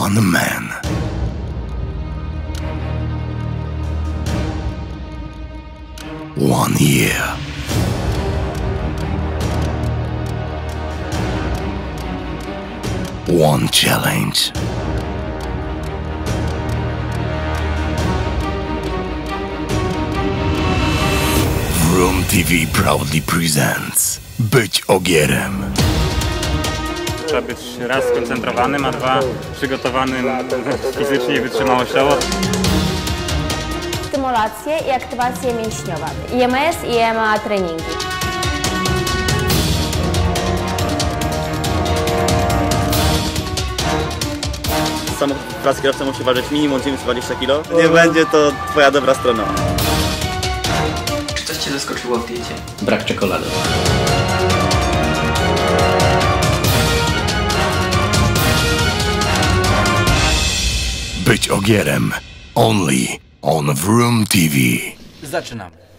One man. One year. One challenge. Vroom TV proudly presents Być Ogierem. Trzeba być raz skoncentrowanym, a dwa przygotowanym fizycznie i wytrzymałościowo. Stymulacje i aktywacja mięśniowa, IMS i EMA treningi. Samochód pracy kierowca musi ważyć minimum 920 kg. Nie będzie to twoja dobra strona. Czy coś cię zaskoczyło w diecie? Brak czekolady. Być Ogierem. Only on Vroom TV. Zaczynamy.